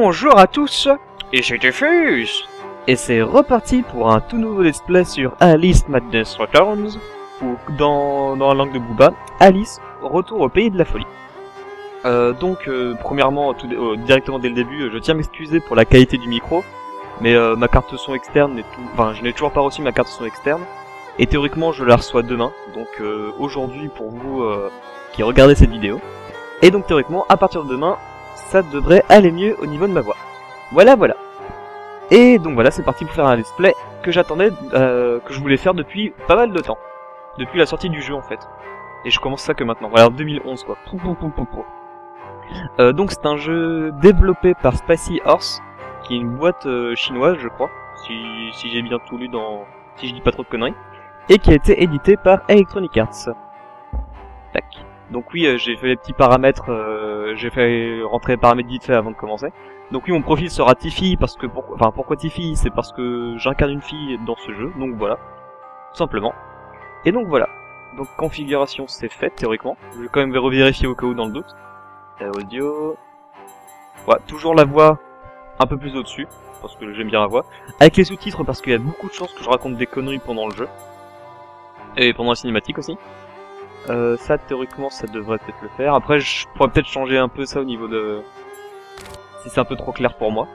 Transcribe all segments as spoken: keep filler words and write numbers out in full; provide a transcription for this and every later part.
Bonjour à tous, ici Diffus, et c'est reparti pour un tout nouveau let's play sur Alice Madness Returns, ou dans, dans la langue de Booba, Alice, retour au pays de la folie. Euh, donc, euh, premièrement, tout, euh, directement dès le début, je tiens à m'excuser pour la qualité du micro, mais euh, ma carte son externe, est tout, enfin, je n'ai toujours pas reçu ma carte son externe, et théoriquement je la reçois demain, donc euh, aujourd'hui pour vous euh, qui regardez cette vidéo, et donc théoriquement, à partir de demain, ça devrait aller mieux au niveau de ma voix. Voilà, voilà. Et donc voilà, c'est parti pour faire un let's play que j'attendais, euh, que je voulais faire depuis pas mal de temps. Depuis la sortie du jeu en fait. Et je commence ça que maintenant. Voilà, en deux mille onze quoi. Pou, pou, pou, pou, pou. Euh, donc c'est un jeu développé par Spicy Horse, qui est une boîte euh, chinoise je crois, si, si j'ai bien tout lu dans... si je dis pas trop de conneries. Et qui a été édité par Electronic Arts. Tac. Donc oui, euh, j'ai fait les petits paramètres, euh, j'ai fait rentrer les paramètres vite fait avant de commencer. Donc oui, mon profil sera Tiffy, parce que, pour... enfin pourquoi Tiffy, c'est parce que j'incarne une fille dans ce jeu, donc voilà, tout simplement. Et donc voilà, donc configuration c'est fait théoriquement, je vais quand même revérifier au cas où dans le doute. Euh, audio, voilà, toujours la voix un peu plus au-dessus, parce que j'aime bien la voix, avec les sous-titres parce qu'il y a beaucoup de chances que je raconte des conneries pendant le jeu, et pendant la cinématique aussi. Euh, ça théoriquement ça devrait peut-être le faire. Après je pourrais peut-être changer un peu ça au niveau de... si c'est un peu trop clair pour moi.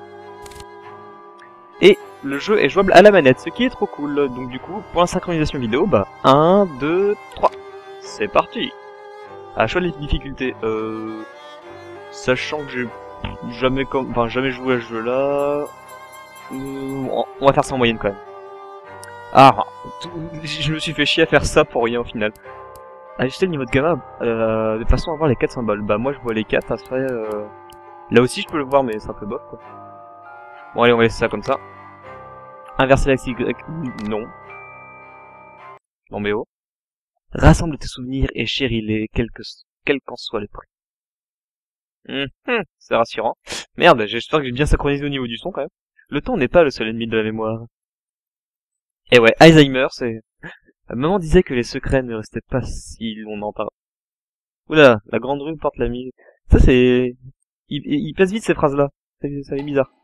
Et le jeu est jouable à la manette, ce qui est trop cool. Donc du coup, pour la synchronisation vidéo, bah un, deux, trois. C'est parti. À choix de difficultés. Euh... Sachant que j'ai jamais comme... enfin jamais joué à ce jeu-là... On va faire ça en moyenne quand même. Ah, je me suis fait chier à faire ça pour rien au final. Ajuster le niveau de gamma euh, de façon à voir les quatre symboles. Bah moi je vois les quatre, ça serait... Euh... Là aussi je peux le voir mais c'est un peu bof quoi. Bon allez on va laisser ça comme ça. Inverser l'axe Y, non. Non mais oh. Rassemble tes souvenirs et chéris-les, quel que quel qu'en soit le prix. Mmh, mmh, c'est rassurant. Merde, j'espère que j'ai bien synchronisé au niveau du son quand même. Le temps n'est pas le seul ennemi de la mémoire. Et ouais, Alzheimer c'est... Maman disait que les secrets ne restaient pas si on en parle. Oula, la grande rue porte la mine. Ça c'est... Il, il passe vite ces phrases-là. Ça, ça est bizarre.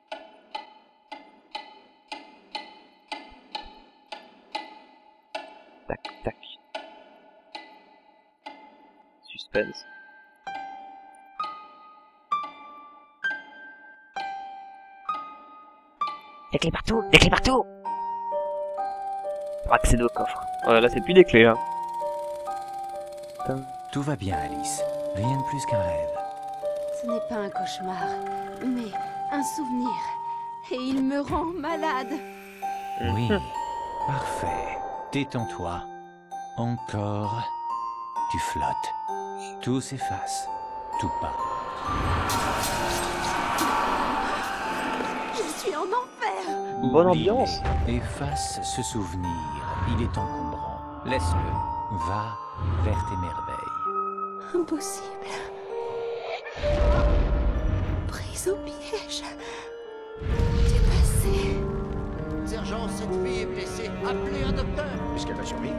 Tac, tac. Suspense. Des clés partout, des clés partout. Pour accéder au coffre. Voilà, là c'est plus des clés là. Tout va bien, Alice. Rien de plus qu'un rêve. Ce n'est pas un cauchemar, mais un souvenir. Et il me rend malade. Oui, parfait. Détends-toi. Encore. Tu flottes. Tout s'efface. Tout part. Je suis en enfer. Bonne ambiance. Efface ce souvenir. Il est encombrant. Laisse-le. Va vers tes merveilles. Impossible. Prise au piège du passé. Sergent, cette fille est blessée. Appelez un docteur. Est-ce qu'elle va survivre?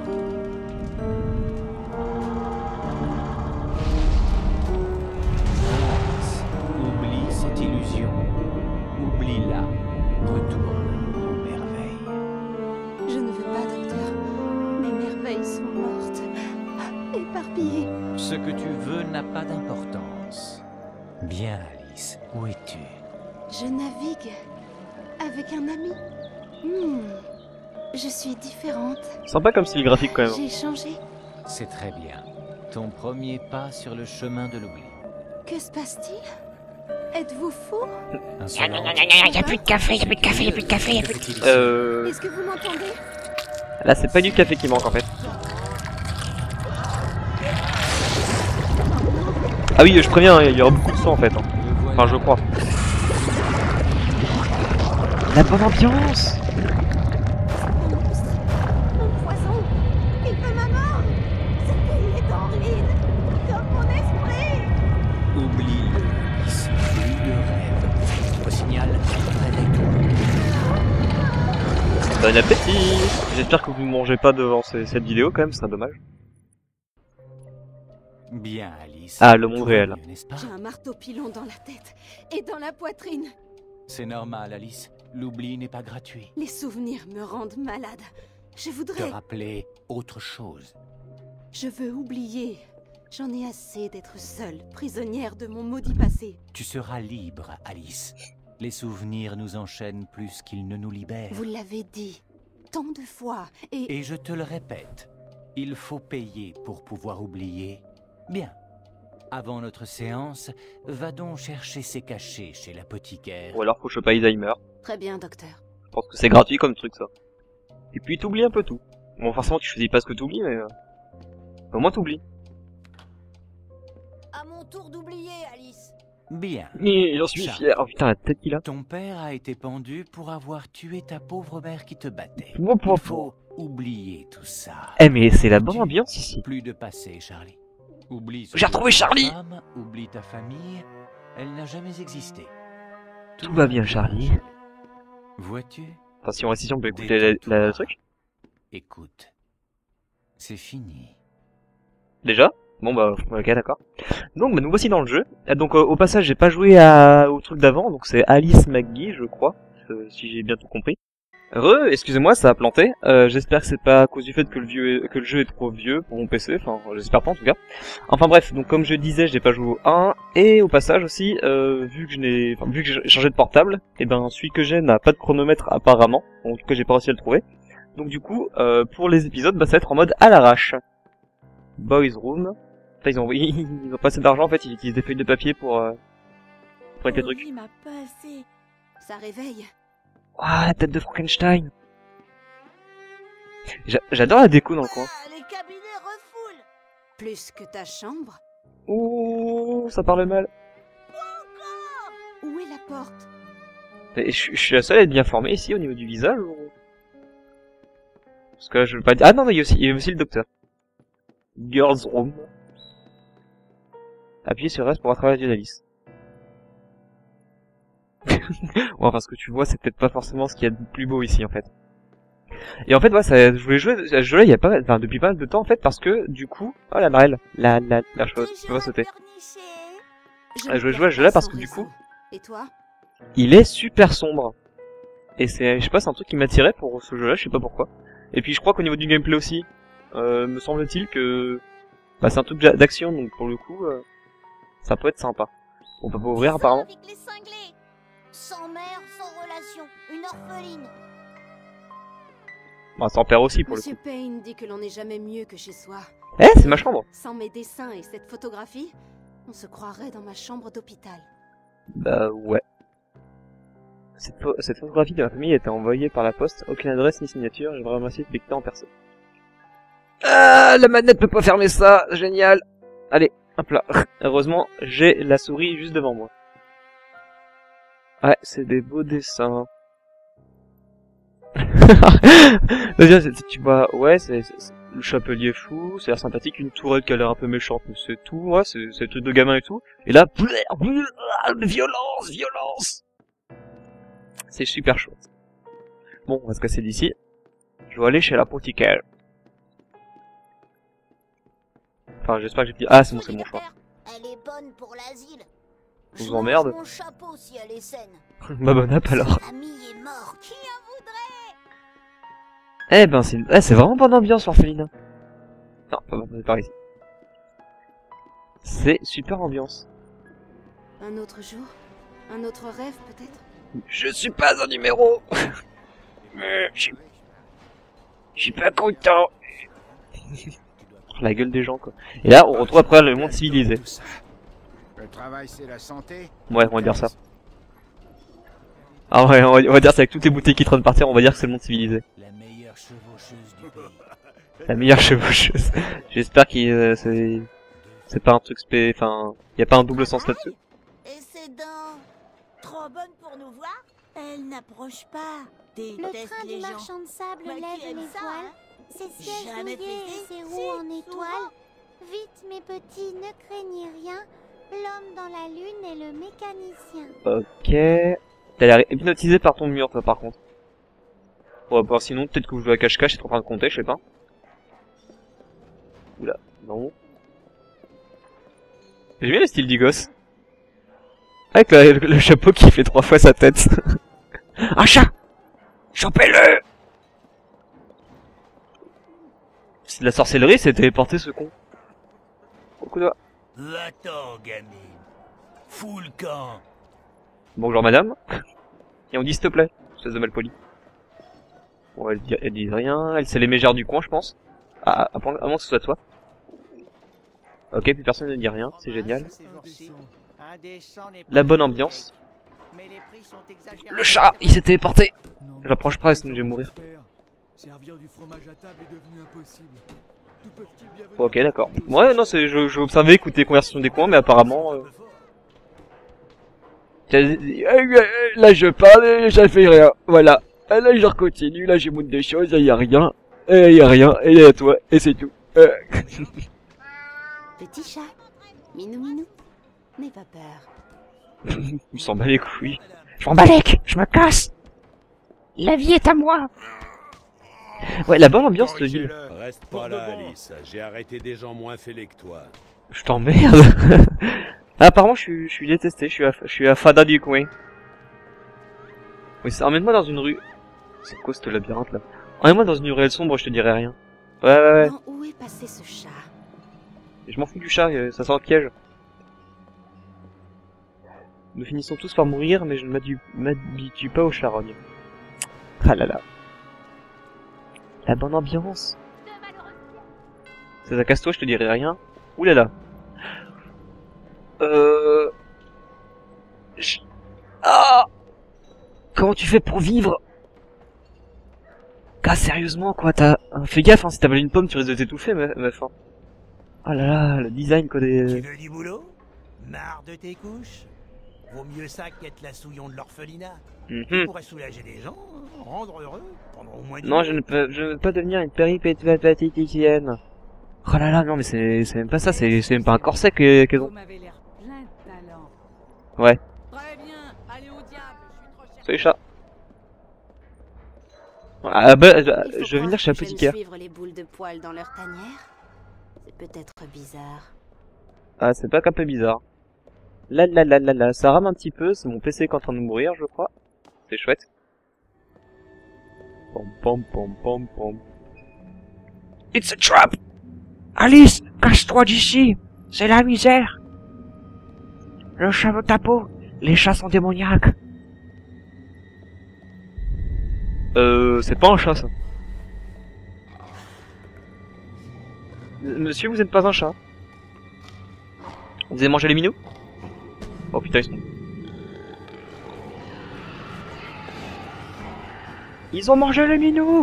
Oublie cette illusion. Oublie-la. Retourne aux merveilles. Je ne veux pas, docteur. Mes merveilles sont mortes. Éparpillées. Ce que tu veux n'a pas d'importance. Bien, Alice. Où es-tu? Je navigue avec un ami. Hmm. Je suis différente. Sympa comme style graphique quand même. J'ai changé. C'est très bien. Ton premier pas sur le chemin de l'oubli. Que se passe-t-il? Êtes-vous fou? Y'a y a plus de café, y'a plus de café, y'a plus de café, y'a plus de café. Euh... Est-ce que vous m'entendez? Là c'est pas du café qui manque en fait. Ah oui, je préviens, il y aura beaucoup de sang en fait. Hein. Enfin, je crois. La bonne ambiance. Mon poison, il veut ma mort. Ce pays est en ruine, comme mon esprit. Oublie-le, Alice. Plus de rêve. Au signal, réveille-toi. Bon appétit. J'espère que vous ne mangez pas devant ce- cette vidéo quand même, c'est dommage. Bien, Alice. Ah, le monde réel. N'est-ce pas? J'ai un marteau pilon dans la tête et dans la poitrine. C'est normal, Alice. L'oubli n'est pas gratuit. Les souvenirs me rendent malade. Je Te voudrais... rappeler autre chose. Je veux oublier. J'en ai assez d'être seule, prisonnière de mon maudit passé. Tu seras libre, Alice. Les souvenirs nous enchaînent plus qu'ils ne nous libèrent. Vous l'avez dit tant de fois, et... Et je te le répète, il faut payer pour pouvoir oublier. Bien. Avant notre séance, va donc chercher ses cachets chez l'apothicaire. Ou alors faut choper Alzheimer. Très bien, docteur. Je pense que c'est gratuit comme truc ça. Et puis t'oublies un peu tout. Bon forcément tu choisis pas ce que t'oublies mais... Euh... Au moins t'oublies. À mon tour d'oublier, Alice. Bien. J'en suis Charles. fier. Oh putain la tête qu'il a. Ton père a été pendu pour avoir tué ta pauvre mère qui te battait. Pouah, pouah, Il faut oublier tout ça. Eh mais c'est la bonne ambiance ici. Plus de passé, Charlie. Oublie ce J'ai que retrouvé ta Charlie. femme, oublie ta famille. Elle n'a jamais existé. Tout va bien Charlie. Vois-tu? Enfin si on récit on peut écouter la, la, la truc. Écoute. C'est fini. Déjà. Bon bah ok d'accord. Donc bah, nous voici dans le jeu. Et donc euh, au passage j'ai pas joué à... au truc d'avant, donc c'est Alice McGee je crois, euh, si j'ai bien tout compris. Re, excusez-moi ça a planté. Euh, j'espère que c'est pas à cause du fait que le vieux que le jeu est trop vieux pour mon P C, enfin j'espère pas en tout cas. Enfin bref, donc comme je disais j'ai pas joué au un, et au passage aussi, euh, vu que je n'ai enfin, vu que j'ai changé de portable, et ben celui que j'ai n'a pas de chronomètre apparemment, en tout cas j'ai pas réussi à le trouver. Donc du coup, euh, pour les épisodes, bah ça va être en mode à l'arrache. Boys Room. Enfin, ils ont, ils ont pas assez d'argent en fait, ils utilisent des feuilles de papier pour, euh, pour mettre les trucs. Il m'a pas assez. Ça réveille. Ah, la tête de Frankenstein. J'a- J'adore la déco dans le coin. Ah, les cabinets refoulent. Plus que ta chambre. Ouh, ça parle mal. Où est la porte? Et je, je suis la seule à être bien formée ici au niveau du visage ou... Parce que là je veux pas dire... Ah non, non, il y a aussi, il y a aussi le docteur. Girls Room. Appuyez sur S pour rattraper la vue d'Alice. Ouais, enfin ce que tu vois c'est peut-être pas forcément ce qu'il y a de plus beau ici en fait. Et en fait ouais, ça, je voulais jouer à ce jeu-là il y a pas, enfin depuis pas mal de temps en fait parce que du coup, oh la Marelle, la la la chose, tu peux pas sauter. Ah, je vais jouer à ce jeu-là parce que du coup, Et toi? il est super sombre. Et c'est, je sais pas, c'est un truc qui m'attirait pour ce jeu-là, je sais pas pourquoi. Et puis je crois qu'au niveau du gameplay aussi, euh, me semble-t-il que, bah c'est un truc d'a- d'action donc pour le coup, euh, ça peut être sympa. On peut pas ouvrir apparemment. Avec les cinglés. Sans mère, sans relation. Une orpheline. Bah ça en perd aussi pour le Monsieur coup. Payne dit que l'on n'est jamais mieux que chez soi. Eh, c'est ma chambre. Sans mes dessins et cette photographie, on se croirait dans ma chambre d'hôpital. Bah ouais. Cette, pho- cette photographie de ma famille a été envoyée par la poste, aucune adresse ni signature, j'ai vraiment essayé de lecter en personne. Ah, la manette peut pas fermer ça, génial. Allez, hop là. Heureusement, j'ai la souris juste devant moi. Ouais, c'est des beaux dessins. Vas-y, c'est- tu vois, ouais, c'est c'est- c'est- le chapelier fou, c'est l'air sympathique, une tourelle qui a l'air un peu méchante, mais c'est tout, ouais, c'est c'est le truc de gamin et tout. Et là, violence, violence. C'est super chouette. Bon, on va se casser d'ici. Je vais aller chez l'apothicaire. Enfin, j'espère que j'ai dit... Ah, c'est bon, c'est mon choix. Elle est bonne pour l'asile. Je vous mange emmerde. mon chapeau si elle est saine. Ma bonne app alors. Sa famille est morte. Qui en voudrait? Eh ben, c'est une... eh, c'est vraiment bonne ambiance, l'orpheline. Non, pas bon, par ici. C'est super ambiance. Un autre jour? Un autre rêve peut-être? Je suis pas un numéro. Mais je suis... Je suis pas content. La gueule des gens, quoi. Et là, on retrouve après le monde civilisé. Le travail, c'est la santé. Ouais, on va dire ça. Ah ouais, on va, on va dire ça avec toutes les bouteilles qui traînent par terre, on va dire que c'est le monde civilisé. La meilleure chevaucheuse du pays. La meilleure chevaucheuse. J'espère qu'il euh, c'est c'est pas un truc spé, enfin, y a pas un double sens là-dessus. Et ses dents. Trop bonnes pour nous voir. Elle n'approche pas. Le Déteste train les du gens. marchand de sable Bah, qui lève aime les ça, voiles, hein? ses sièges Jamais mouillés fait et ses si roues en souvent. étoile. Vite mes petits, ne craignez rien, l'homme dans la lune est le mécanicien. Ok. T'as l'air hypnotisé par ton mur, toi, par contre. On va voir sinon, peut-être que vous jouez à cache-cache et t'es en train de compter, je sais pas. Oula, non. J'aime bien le style du gosse. Avec le, le chapeau qui fait trois fois sa tête. Un chat! Chopez-le! C'est de la sorcellerie, c'est téléporter ce con. Beaucoup de... Va-t'en, gamine. Fous le camp. Bonjour madame. Et on dit s'il te plaît, espèce de malpoli. Bon, elle dit, elle dit rien, elle c'est les mégères du coin je pense. Ah, à moins que ce soit toi. Ok, plus personne ne dit rien, c'est génial. La bonne ambiance. Le chat, il s'est téléporté. J'approche presque, sinon je vais mourir. Ok, d'accord. Ouais, non, c'est, je, je observais, écouter les conversations des coins, mais apparemment... Euh... Là, je parle et ça fait rien. Voilà. Là, je continue, là, j'ai monte des choses, il y a rien. Et il y a rien, et il y a toi, et c'est tout. Euh... Petit chat, minou minou, n'aie pas peur. Il s'en bat les couilles. Je m'en balèque, je me casse. La vie est à moi. Ouais, la bonne ambiance de ville. Reste pas là, Alice. J'ai arrêté des gens moins fêlés que toi. Je t'emmerde. Ah, apparemment, je suis, je suis détesté. Je suis à, je suis à Fada du coin. Oui, emmène-moi dans une rue. C'est quoi ce labyrinthe là? Emmène-moi dans une ruelle sombre, je te dirai rien. Ouais, ouais, ouais. Non, où est passé ce chat? Je m'en fous du chat, ça sent le piège. Nous finissons tous par mourir, mais je ne m'habitue pas aux charognes. Ah là là. La bonne ambiance. C'est ça, casse-toi, je te dirai rien. Ouh là là. Euh... Je... Ah! Comment tu fais pour vivre? Ah, sérieusement, quoi, t'as... Fais gaffe, hein, si t'avales une pomme, tu risques de t'étouffer, meuf. Oh là là, le design, quoi, des... Tu veux du boulot? Marre de tes couches? Vaut mieux ça qu'être la souillon de l'orphelinat. Mm-hmm. Tu pourrais soulager des gens, rendre heureux, pendant au moins... Non, je ne peux, je ne veux pas devenir une péripatéticienne. Oh là là, non, mais c'est, c'est même pas ça, c'est, c'est même pas un corset qu'elles qu ont. Ouais. Très bien, allez au diable, je suis trop cher. Salut chat. Ah bah, je, je vais venir chez l'apothicaire. Suivre les boules de poils dans leur tanière? C'est peut-être bizarre. Ah, c'est pas qu'un peu bizarre. Là là là là là, ça rame un petit peu, c'est mon P C qui est en train de mourir, je crois. C'est chouette. Pom pom pom pom pom. It's a trap. Alice, casse-toi d'ici. C'est la misère. Le chat veut ta peau. Les chats sont démoniaques. Euh, c'est pas un chat, ça. Monsieur, vous n'êtes pas un chat. Vous avez mangé les minous? Oh putain, ils sont... Ils ont mangé les minous!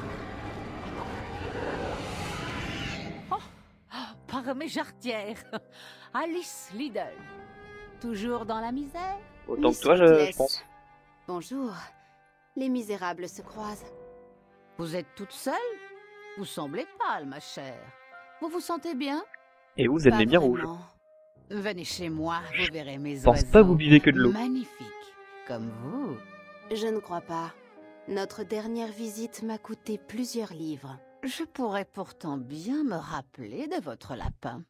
Oh, par mes jarretières. Alice Liddell. Toujours dans la misère? Autant que toi, je, je pense. Bonjour. Les misérables se croisent. Vous êtes toute seule? Vous semblez pâle, ma chère. Vous vous sentez bien? Et vous, vous êtes Pas les bien vraiment. rouges. Venez chez moi, vous verrez mes Je pense oiseaux. pas vous buvez que de l'eau. Magnifiques, comme vous. Je ne crois pas. Notre dernière visite m'a coûté plusieurs livres. Je pourrais pourtant bien me rappeler de votre lapin.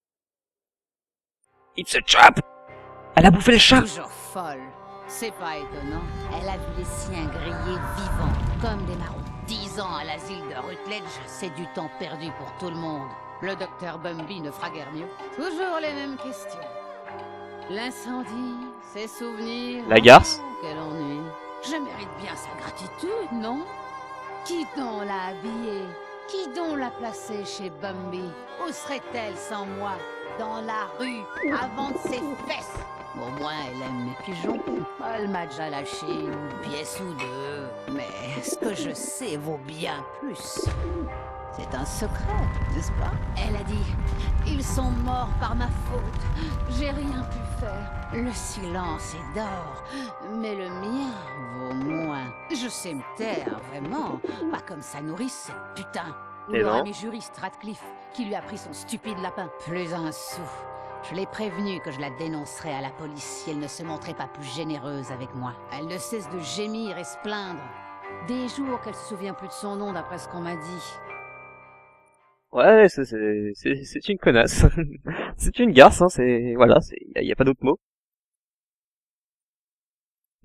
It's a trap. Elle a bouffé le chat. Toujours folle. C'est pas étonnant. Elle a vu les siens grillés vivants, comme des marrons. Dix ans à l'asile de Rutledge, c'est du temps perdu pour tout le monde. Le docteur Bumby ne fera guère mieux. Toujours les mêmes questions. L'incendie, ses souvenirs... La garce. Oh, quel ennui. Je mérite bien sa gratitude, non? Qui donc l'a habillée? Qui donc l'a placée chez Bumby? Où serait-elle sans moi? Dans la rue, avant de ses fesses? Au moins, elle aime mes pigeons. Elle m'a déjà lâché une pièce ou deux. Mais ce que je sais vaut bien plus. C'est un secret, n'est-ce pas? Elle a dit, ils sont morts par ma faute. J'ai rien pu faire. Le silence est d'or, mais le mien vaut moins. Je sais me taire, vraiment. Pas comme sa nourrice, cette putain. Ou Et leur non. ami juriste Radcliffe, qui lui a pris son stupide lapin. Plus un sou. Je l'ai prévenue que je la dénoncerais à la police si elle ne se montrait pas plus généreuse avec moi. Elle ne cesse de gémir et se plaindre. Des jours qu'elle se souvient plus de son nom d'après ce qu'on m'a dit. Ouais, c'est, c'est, c'est, c'est une connasse. C'est une garce, hein, c'est, voilà, c'est, y a, y a pas d'autre mot.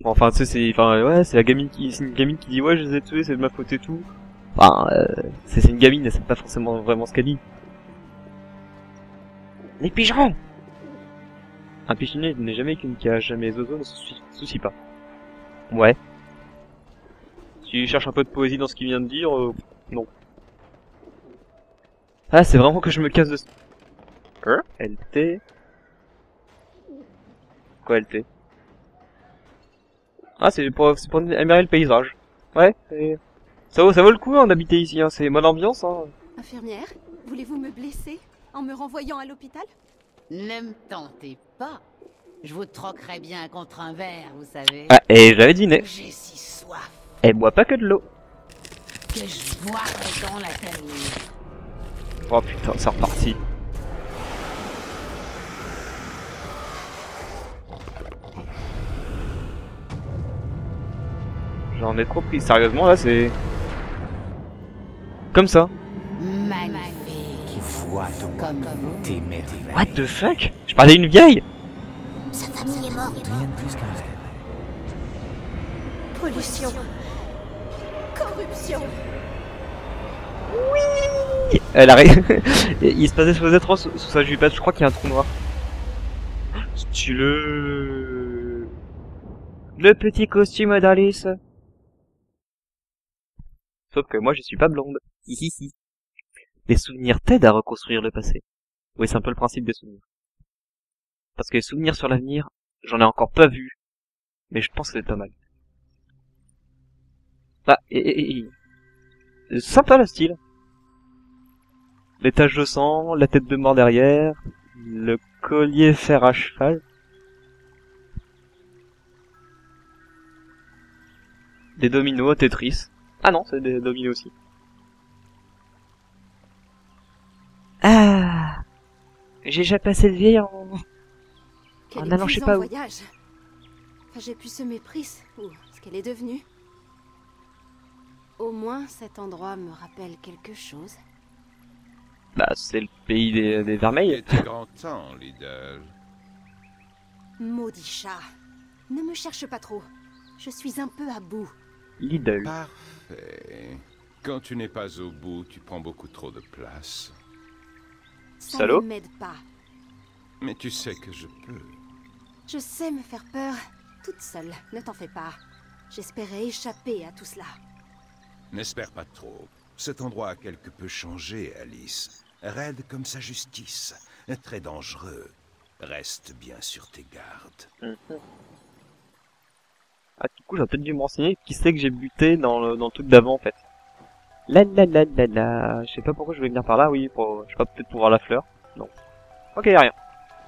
Bon, enfin, tu sais, c'est, enfin, ouais, c'est la gamine qui, c'est une gamine qui dit ouais, je les ai tués, c'est de ma faute et tout. Enfin, euh, c'est une gamine, elle sait pas forcément vraiment ce qu'elle dit. Les pigeons! Un pigeonnier n'est jamais qu'une cage, mais les oiseaux ne se souci- soucient pas. Ouais. Si tu cherches un peu de poésie dans ce qu'il vient de dire, euh, non. Ah, c'est vraiment que je me casse de... Hein? L T... Quoi L T? Ah, c'est pour, c'est pour admirer le paysage. Ouais, et... ça vaut, ça vaut le coup hein, d'habiter ici, hein. C'est bonne ambiance. Hein. Infirmière, voulez-vous me blesser en me renvoyant à l'hôpital? Ne me tentez pas. Je vous troquerai bien contre un verre, vous savez. Ah, et j'avais dîné. J'ai si soif Elle boit pas que de l'eau. que je boirai dans la famille. Oh putain, c'est reparti. J'en ai trop pris. Sérieusement, là, c'est... Comme ça. Magnifique. Vois donc Comme vous. tes merveilles. What the fuck? Je parlais d'une vieille. Sa famille est morte. Rien de plus qu'un rêve. Pollution. Corruption. Elle arrive. Il se passait sur trop sous sa jupette. Je crois qu'il y a un trou noir. Styleux. Le petit costume d'Alice. Sauf que moi, je suis pas blonde. Hihihi. Les souvenirs t'aident à reconstruire le passé. Oui, c'est un peu le principe des souvenirs. Parce que les souvenirs sur l'avenir, j'en ai encore pas vu. Mais je pense que c'est pas mal. Ah, et, et, et, et. Sympa le style. Les taches de sang, la tête de mort derrière, le collier fer à cheval. Des dominos, Tetris. Ah non, c'est des dominos aussi. Ah, j'ai déjà passé le vieil en... Quel en allant je sais épuisant pas où. voyage. Enfin, j'ai pu semer Pris, ou ce qu'elle est devenue. Au moins, cet endroit me rappelle quelque chose. Bah, c'est le pays des, des vermeils. Était grand temps, Lidl. Maudit chat. Ne me cherche pas trop. Je suis un peu à bout. Lidl. Parfait. Quand tu n'es pas au bout, tu prends beaucoup trop de place. Ça Salaud. ne m'aide pas. Mais tu sais que je peux. Je sais me faire peur toute seule, ne t'en fais pas. J'espérais échapper à tout cela. N'espère pas trop. Cet endroit a quelque peu changé, Alice. Raide comme sa justice. Très dangereux. Reste bien sur tes gardes. Mhm. Ah, du coup, j'ai peut-être dû me renseigner qui c'est que j'ai buté dans le, dans le truc d'avant, en fait. La la la la la. Je sais pas pourquoi je vais venir par là, oui, pour, je sais pas, peut-être pour voir la fleur. Non. Ok, y'a rien.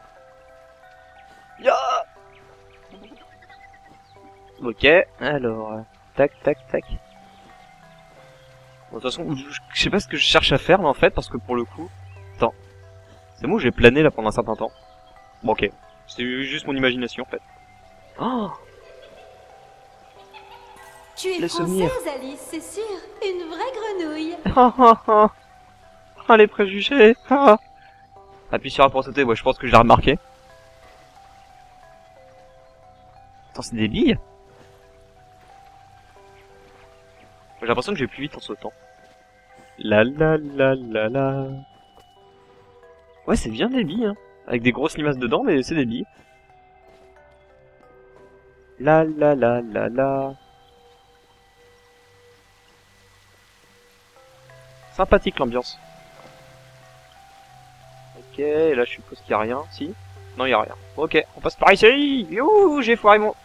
Ya. Ok, alors, euh, tac, tac, tac. Bon, de toute façon, je, je sais pas ce que je cherche à faire, là, en fait, parce que pour le coup... Attends. C'est moi où j'ai plané, là, pendant un certain temps. Bon, ok. C'est juste mon imagination, en fait. Oh. Tu es Les française, souvenirs. Alice, c'est sûr. Une vraie grenouille. Ah ah ah. Ah, les préjugés. Ah. Appuie sur A pour sauter, ouais, je pense que je l'ai remarqué. Attends, c'est des billes? J'ai l'impression que je vais plus vite en sautant. La la la la la. Ouais, c'est bien des billes, hein. Avec des grosses limaces dedans, mais c'est des billes. La la la la la. Sympathique l'ambiance. Ok, et là je suppose qu'il y a rien. Si? Non, il y a rien. Ok, on passe par ici. Youhou, j'ai foiré mon...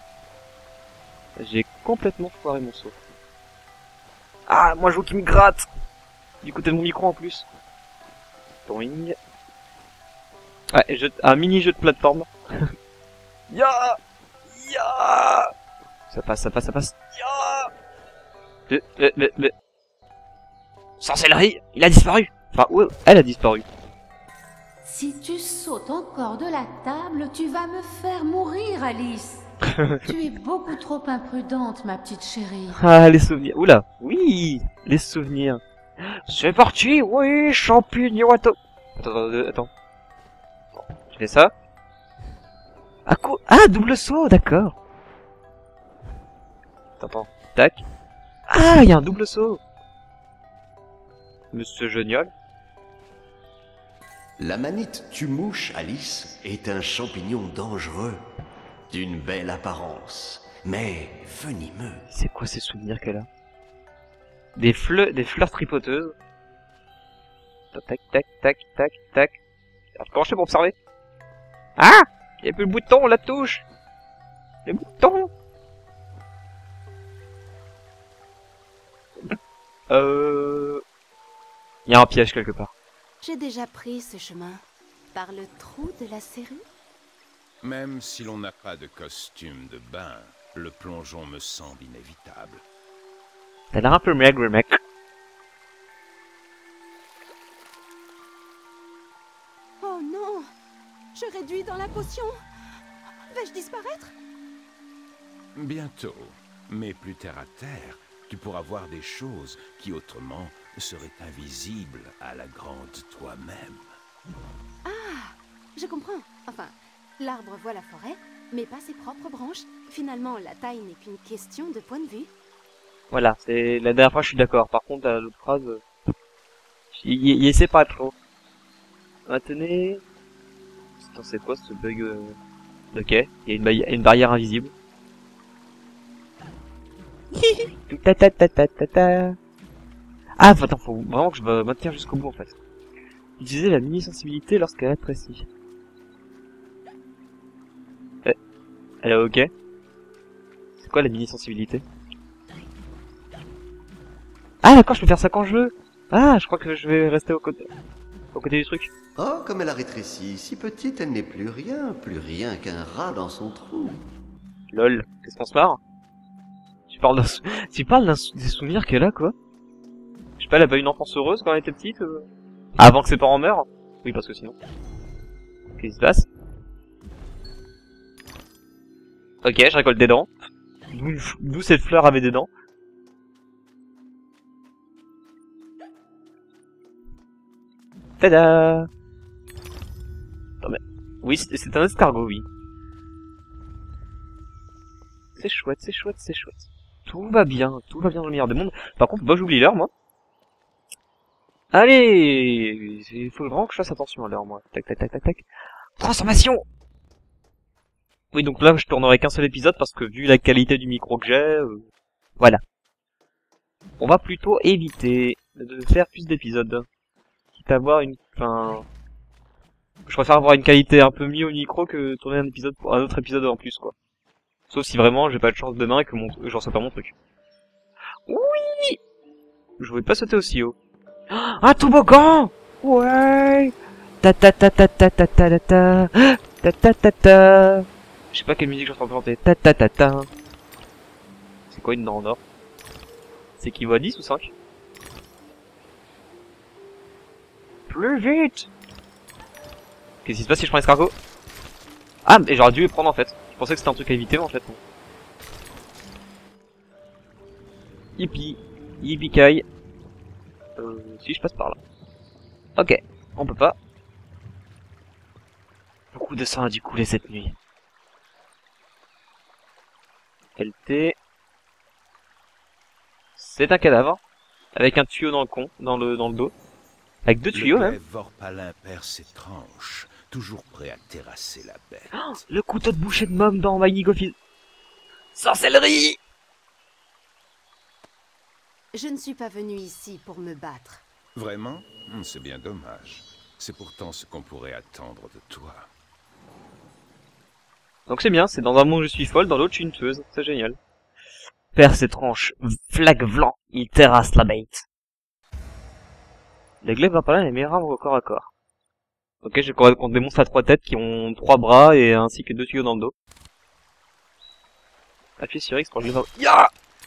J'ai complètement foiré mon saut. Ah, moi je veux qu'il me gratte. Du côté de mon micro en plus. Toing. Ouais, je... un mini jeu de plateforme. Ya, ya. Ça passe, ça passe, ça passe. Ya. Le, le, le, le... Sorcellerie, il a disparu. Enfin, où elle a disparu. Si tu sautes encore de la table, tu vas me faire mourir, Alice. Tu es beaucoup trop imprudente, ma petite chérie. Ah, les souvenirs. Oula, oui, les souvenirs. C'est parti, oui, champignon. Attends, attends, attends. attends. Je fais ça. Ah, quoi? Ah, double saut, d'accord. Attends, tac. Ah, il y a un double saut. Monsieur génial. La manite tue-mouche, Alice, est un champignon dangereux, d'une belle apparence, mais venimeux. C'est quoi ces souvenirs qu'elle a? Des fleurs, des fleurs tripoteuses. Tac, tac, tac, tac, tac. Alors, comment je fais pour observer? Ah! Il n'y a plus le bouton, la touche! Le bouton! Euh... Il y a un piège quelque part. J'ai déjà pris ce chemin par le trou de la serrure. Même si l'on n'a pas de costume de bain, le plongeon me semble inévitable. T'as l'air un peu maigre, mec. Oh non! Je réduis dans la potion! Vais-je disparaître? Bientôt, mais plus terre à terre, tu pourras voir des choses qui autrement seraient invisibles à la grande toi-même. Ah! Je comprends. Enfin, l'arbre voit la forêt, mais pas ses propres branches. Finalement, la taille n'est qu'une question de point de vue. Voilà, c'est la dernière fois je suis d'accord. Par contre, l'autre phrase, il y essaie pas trop. Maintenez. Attends, c'est quoi ce bug? euh... Ok, il y a une, ba une barrière invisible. ta ta ta ta ta ta. Ah, attends, faut vraiment que je me maintienne jusqu'au bout en fait. Utilisez la mini-sensibilité lorsqu'elle rétrécit. Eh, elle est ok? C'est quoi la mini-sensibilité? Ah d'accord, je peux faire ça quand je veux. Ah, je crois que je vais rester au côté, au côté du truc. Oh, comme elle a rétréci, si petite, elle n'est plus rien, plus rien qu'un rat dans son trou. Lol, qu'est-ce qu'on se marre? Tu parles d'un, sou... tu parles d'un sou... des souvenirs qu'elle a quoi? Je sais pas, elle a pas une enfance heureuse quand elle était petite euh... Avant que ses parents meurent? Oui, parce que sinon. Qu'est-ce qui se passe? Ok, je récolte des dents. D'où cette fleur avait des dents. Tada! Attends, mais... Oui, c'est un escargot, oui. C'est chouette, c'est chouette, c'est chouette. Tout va bien, tout va bien dans le meilleur des mondes. Par contre, bah j'oublie l'heure, moi. Allez! Il faut vraiment que je fasse attention à l'heure, moi. Tac, tac, tac, tac, tac. Transformation! Oui, donc là, je tournerai qu'un seul épisode, parce que vu la qualité du micro que j'ai, euh... voilà. On va plutôt éviter de faire plus d'épisodes. Quitte à avoir une... Enfin... Je préfère avoir une qualité un peu mieux au micro que tourner un épisode pour un autre épisode en plus, quoi. Sauf si vraiment j'ai pas de chance demain et que mon... je reçois pas mon truc. Oui! Je voulais pas sauter aussi haut. Un toboggan! Ouais! Ta ta ta ta ta ta ta ta ta ta ta ta ta. Je sais pas quelle musique je suis en train de chanter. Ta ta ta ta. C'est quoi une dent en or? C'est qui voit dix ou cinq? Plus vite! Qu'est-ce qui se passe si je prends l'escargot? Ah, mais j'aurais dû les prendre en fait. Je pensais que c'était un truc à éviter, mais en fait non. Yippee. Yippee-kai. Euh, si je passe par là. Ok, on peut pas. Beaucoup de sang a dû couler cette nuit. L T. C'est un cadavre. Avec un tuyau dans le con, dans le, dans le dos. Avec deux tuyaux même. Le Vorpalin perd ses tranches, toujours prêt à terrasser la bête. Oh, le couteau de boucher de Mom dans My Geek Office. Sorcellerie! Je ne suis pas venue ici pour me battre. Vraiment? C'est bien dommage. C'est pourtant ce qu'on pourrait attendre de toi. Donc c'est bien, c'est dans un monde je suis folle, dans l'autre je suis une tueuse. C'est génial. Perd ses tranches, flag blanc, il terrasse la bête. Les glaives Vorpalin est meilleur arme au corps à corps. Ok, je crois qu'on des monstres à trois têtes qui ont trois bras et ainsi que deux tuyaux dans le dos. Appuyez sur X pour le glaive. Ya!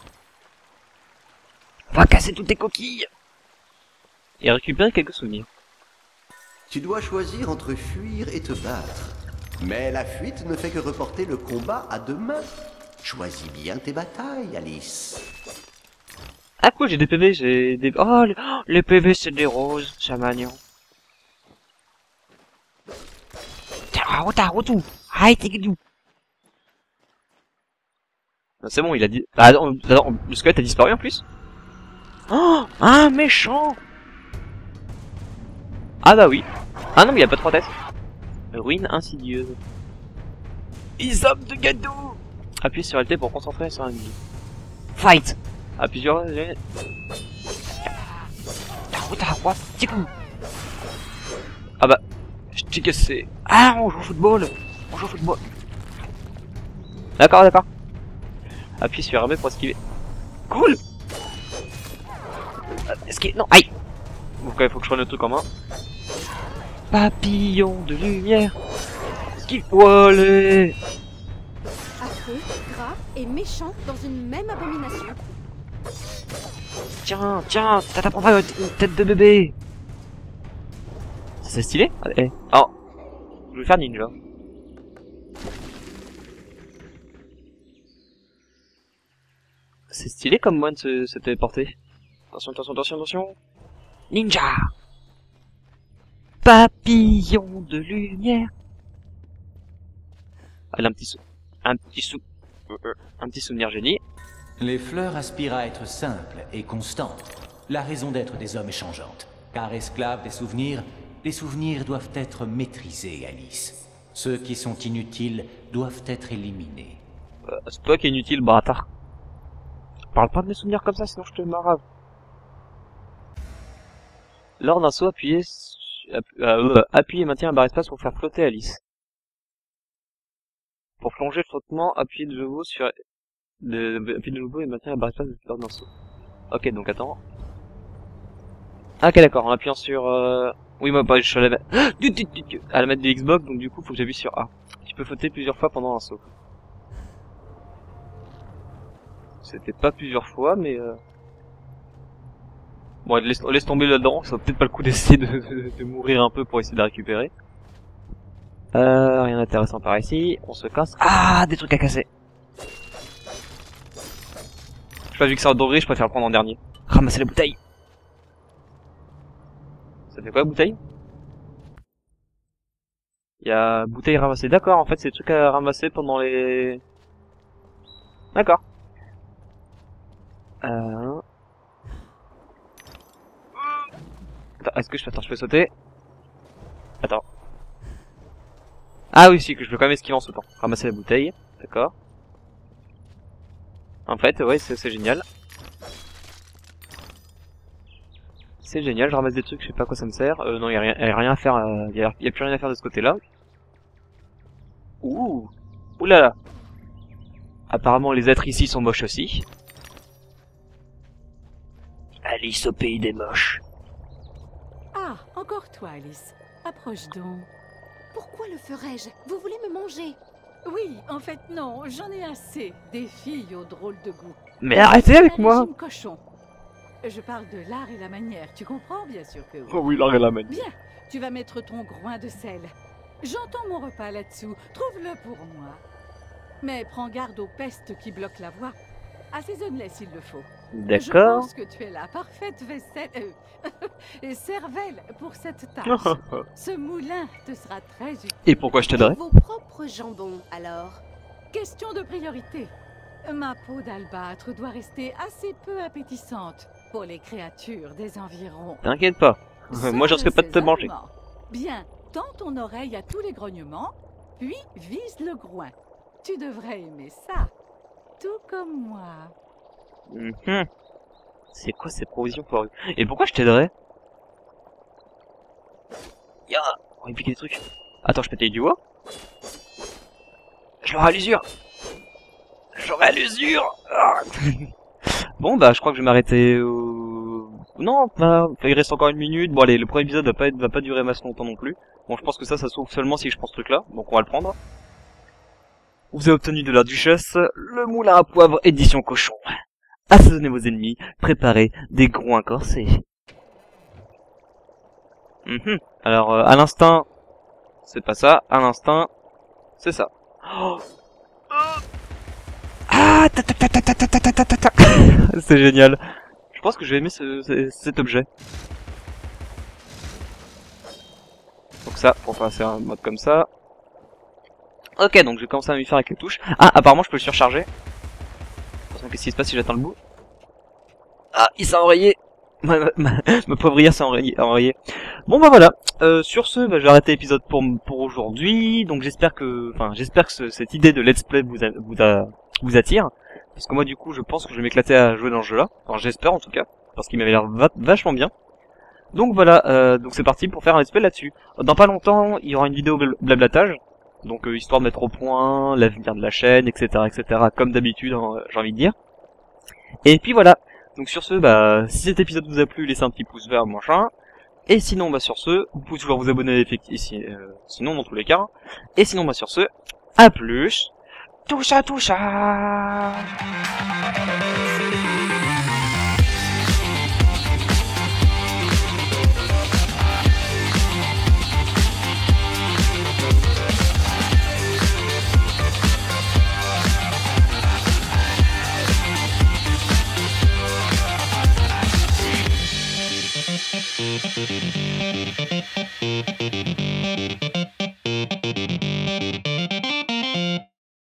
Va casser toutes tes coquilles! Et récupérer quelques souvenirs. Tu dois choisir entre fuir et te battre. Mais la fuite ne fait que reporter le combat à demain. Choisis bien tes batailles, Alice. Ah cool, j'ai des P V, j'ai des... Oh, les, oh, les P V c'est des roses, ça m'agnon. C'est bon, il a dit... Ah, non, non, le squelette a disparu en plus. Oh, un méchant. Ah bah oui. Ah non, mais il y a pas trois têtes. Ruine insidieuse. Isop de Gadou. Appuyez sur L T pour concentrer sur un ennemi. Fight. Appuie sur... Ah bah... Je t'ai cassé. Ah, on joue au football. On joue au football. D'accord, d'accord. Appuie sur R B pour esquiver. Cool. Esquive. Non, aïe. Donc il faut que je prenne le truc en main. Papillon de lumière. Esquive. Allez. Affreux, gras et méchant dans une même abomination. Tiens, tiens, ça t'apprendra une tête de bébé. C'est stylé. Allez. Oh. Je vais faire ninja. C'est stylé comme moine se, se téléporter. Attention, attention, attention, attention. Ninja. Papillon de lumière. Allez, un petit sou. Un petit sou. Un petit souvenir génie. Les fleurs aspirent à être simples et constantes. La raison d'être des hommes est changeante. Car esclaves des souvenirs, les souvenirs doivent être maîtrisés, Alice. Ceux qui sont inutiles doivent être éliminés. Euh, c'est toi qui est inutile, bâtard. Parle pas de mes souvenirs comme ça, sinon je te marave. Lors d'un saut, appuyez, appu, euh, appuyez et maintenez un barre espace pour faire flotter Alice. Pour plonger le flottement, appuyez de nouveau sur... De, appuyez de nouveau et maintenez un barre espace lors d'un saut. Ok, donc attends. Ah, ok, d'accord, en appuyant sur... Euh... Oui, moi, bah, je suis à la... à la manette de Xbox, donc du coup, faut que j'appuie sur A. Tu peux flotter plusieurs fois pendant un saut. C'était pas plusieurs fois, mais... Euh... Bon, laisse, laisse tomber là-dedans, ça vaut peut-être pas le coup d'essayer de, de, de mourir un peu pour essayer de la récupérer. Euh, rien d'intéressant par ici, on se casse. Ah, des trucs à casser. Je sais pas, vu que c'est en doré, je préfère le prendre en dernier. Ramasser la bouteille. Ça fait quoi la bouteille? Il y a bouteille ramassée. D'accord, en fait c'est des trucs à ramasser pendant les... D'accord. Euh... Attends, est-ce que je... Attends, je peux sauter? Attends. Ah oui, si, que je peux quand même esquiver en sautant. Ramasser la bouteille, d'accord. En fait, ouais, c'est génial. C'est génial, je ramasse des trucs, je sais pas à quoi ça me sert. Euh, non, il y a rien, y a rien à faire, euh, y, a, y a plus rien à faire de ce côté-là. Ouh, oulala. Apparemment, les êtres ici sont moches aussi. Alice au pays des moches. Ah, encore toi, Alice. Approche donc. Pourquoi le ferais-je? Vous voulez me manger? Oui, en fait, non, j'en ai assez. Des filles aux drôles de goût. Mais arrêtez avec moi! Cochon. Je parle de l'art et la manière, tu comprends? Bien sûr que oui. Oh oui, l'art et la manière. Bien, tu vas mettre ton groin de sel. J'entends mon repas là-dessous, trouve-le pour moi. Mais prends garde aux pestes qui bloquent la voie. Assaisonne-les s'il le faut. D'accord. Je pense que tu es la parfaite vaisselle... Euh, et cervelle pour cette tâche. Ce moulin te sera très utile. Et pourquoi je t'aiderais? Vos propres jambons, alors. Question de priorité. Ma peau d'albâtre doit rester assez peu appétissante pour les créatures des environs. T'inquiète pas. Moi, je risque pas de te manger. Bien, tends ton oreille à tous les grognements, puis vise le groin. Tu devrais aimer ça. Tout comme moi. Mmh. C'est quoi ces provisions pour... Et pourquoi je t'aiderais? Ya, on va piquer des trucs. Attends, je peux t'aider du haut? Je l'aurai à l'usure. J'aurai à l'usure. Ah. Bon bah je crois que je vais m'arrêter au... Non, bah, il reste encore une minute. Bon allez, le premier épisode va pas, être, va pas durer masse longtemps non plus. Bon, je pense que ça, ça s'ouvre seulement si je prends ce truc là. Donc on va le prendre. Vous avez obtenu de la duchesse, le moulin à poivre édition cochon. Assaisonnez vos ennemis, préparez des groins corsés. Mmh. Alors, euh, à l'instinct, c'est pas ça. À l'instinct, c'est ça. Oh. Ah, ta ta ta ta ta ta ta ta ta ta. C'est génial. Je pense que je vais aimer ce, ce, cet objet. Donc ça, pour passer un mode comme ça. Ok, donc je vais commencer à m'y faire avec les touches. Ah, apparemment je peux le surcharger. Donc qu'est-ce qui se passe si j'atteins le bout? Ah, il s'est enrayé. Ma, ma, ma poivrière s'est enrayée, enrayée. Bon bah voilà. Euh, sur ce, bah, je vais arrêter l'épisode pour pour aujourd'hui. Donc j'espère que, enfin j'espère que ce, cette idée de let's play vous a, vous a, vous attire. Parce que moi du coup, je pense que je vais m'éclater à jouer dans ce jeu-là. Enfin j'espère en tout cas, parce qu'il m'avait l'air va vachement bien. Donc voilà, euh, donc c'est parti pour faire un let's play là-dessus. Dans pas longtemps, il y aura une vidéo blablatage. Donc euh, histoire de mettre au point l'avenir de la chaîne, et cetera, et cetera. Comme d'habitude, hein, j'ai envie de dire. Et puis voilà. Donc sur ce, bah si cet épisode vous a plu, laissez un petit pouce vert, machin. Et sinon, bah sur ce, vous pouvez toujours vous abonner effectivement, euh, sinon dans tous les cas. Et sinon, bah sur ce, à plus. Tout ça, tout ça.